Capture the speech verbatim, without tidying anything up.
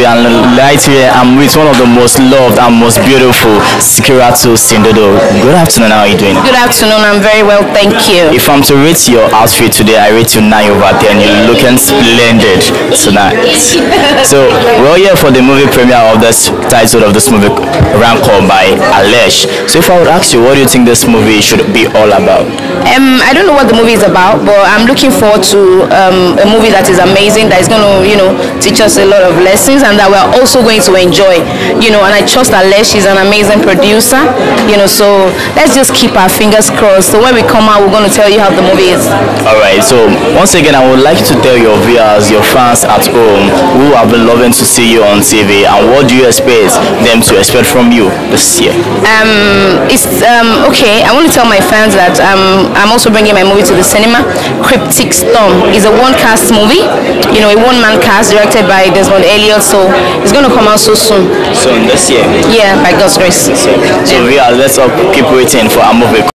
and right here I'm with one of the most loved and most beautiful, Sikiratu Sindodo. Good afternoon, how are you doing? Good afternoon, I'm very well, thank you. If I'm to rate your outfit today, I rate you nine over ten. You're looking splendid tonight. So we're here for the movie premiere of this title of this movie, Rancor by Alesh. So if I would ask you, what do you think this movie should be all about? Um, I don't know what the movie is about, but I'm looking forward to um, a movie that is amazing, that is going to, you know, teach us a lot of lessons, and that we're also going to enjoy, you know. And I trust Alesh, she's an amazing producer, you know. So let's just keep our fingers crossed. So when we come out, we're going to tell you how the movie is. All right. So once again, I would like you to tell your viewers, your fans at home, who have been loving to see you on T V, and what do you expect them to expect from you this year? Um, it's um, okay. I want to tell my fans that um, I'm also bringing my movie to the cinema. Cryptic Storm is a one-cast movie, you know, a one-man cast directed by Desmond Elliott. So it's going to come out so soon. Soon this year. Yeah, by God's grace. So, so yeah, let's all keep waiting for our movie.